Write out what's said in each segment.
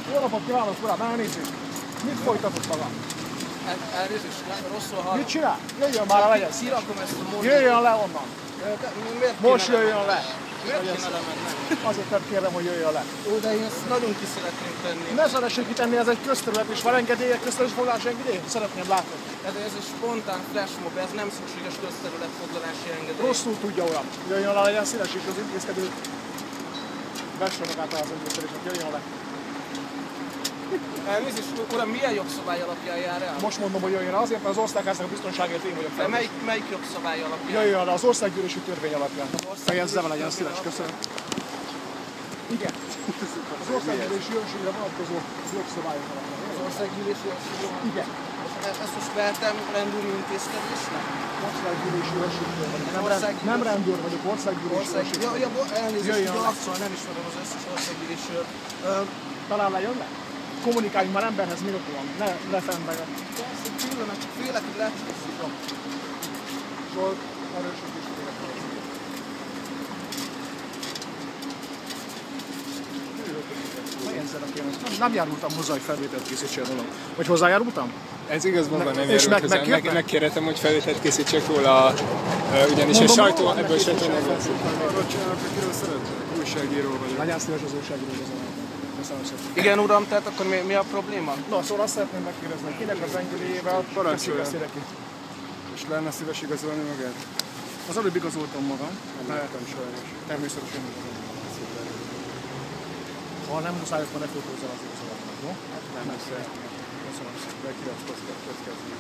Jó napot kívánok, uram, elnézést! Mit folytatott maga? Elnézést, rosszul hallom. Mit csinál? Jöjjön már le, legyen! Szirakom ezt a módot. Jöjjön le onnan! Most jöjjön le! Miért kéne lemennem? Azért nem kérem, hogy jöjjön le. Ó, de én ezt nagyon ki szeretném tenni. Ne szeressék kitenni, ez egy közterület, és van engedélyek, közterület foglalási engedély? Szeretném látni. Ez egy spontán flashmob, ez nem szükséges közterület foglalási engedély. Rosszul tudja, uram. Jöjjön le, legyen szíves, és az intézkedő vesse magát az intézkedésnek, jöjjön le. Elnézést, uram, milyen jogszabály alapján jár el? Most mondom, hogy jöjjön le, azért, mert az országháznak a biztonságért én vagyok De felelős. melyik jogszabály alapján? Jöjjön le, az országgyűlési törvény alapján. Fejezze be, legyen szíves, köszönöm. Igen. Az országgyűlési jogségre vonatkozó jogszabályok alapján. Az országgyűlési jogszabály? Igen. Ezt most vehetem rendőri intézkedésnek? Országgyűlési jogségről. Nem rendőr vagyok, országgyűlési jogségről. Elnézést, hogy arccal nem ismerem az összes országgyűlési. Talán lejön le? Kommunikáljunk már emberhez, méltóan. Ne fennbejön. Persze, pillanat, csak félek, hogy lecsúszom. Zsolt, erősítés félek. Nem járultam hozzá, hogy felvételt készítsél róla. Vagy hozzájárultam? Ez igaz, valóban nem járult hozzá. Megkérhetem, hogy felvételt készítsek róla, ugyanis a sajtó, ebből sajtó nem lesz. Arról csinálok, akiről szeretnék. Újságíró vagyok. Legyen szíves az újságíró. Köszönöm szépen. Igen, uram, tehát akkor mi a probléma? Na, szóval azt szeretném megkérdezni, hogy kinek az engedélyével Parancsolja. teszik ki? És lenne szíves igazolni magát? Az előbb igazoltam magam. Nem sajnos. Természetesen igazoltam. Ha nem muszáj, akkor ne fotózzal az igazolatnak, jó? Nem muszáj. Köszönöm szépen. De kiratkoztatni.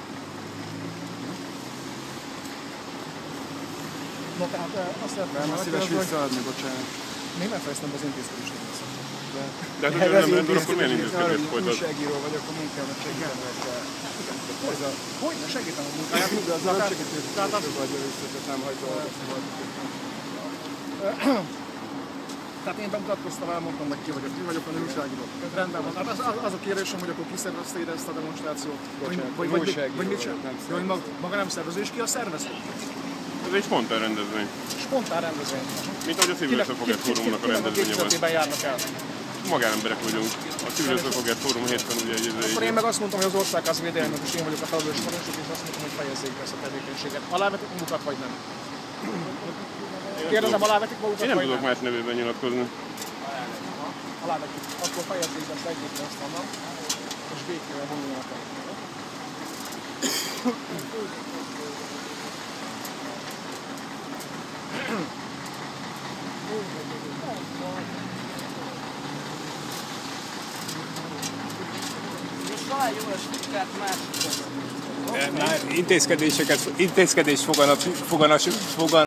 No, tehát azt szeretném Nem, szíves visszaadni, bocsánat. még nem fejeztem be az intézkedést. De hát, hogy nem rendőr, akkor milyen intézkedést folytat? Újságíró vagyok, a munkámat segítenek. Hogyne, segítem a munkáját. De az nem segítő, vagy először, nem hagyta Tehát én bemutatkoztam, elmondtam, hogy ki vagyok, a újságíró. Rendben van. Tehát az a kérésem, hogy akkor kiszervezte ide ezt a demonstrációt. Vagy mit csinál? Hogy maga nem szervező, és ki a szervező? Ez egy spontán rendezvény. Spontán rendezvény. Mint ahogy a Civil Összefogás Fórumnak a rendezvénye van. Kinek a járnak el? Magánemberek vagyunk. A Civil Összefogás Fórum hétfőn ugye Akkor én meg azt mondtam, hogy az országház védelmet, és én vagyok a felelős parancsok, és azt mondtam, hogy fejezzék ezt a tevékenységet. Alávetik magukat, vagy nem? Kérdezem, alávetik magukat, Én nem vagy tudok más nevében nyilatkozni. Alávetjük. Akkor fejezzék ezt egyébként ezt onnan, és békével vonulnak el. És talán jó estikát másikra. Már intézkedést fogan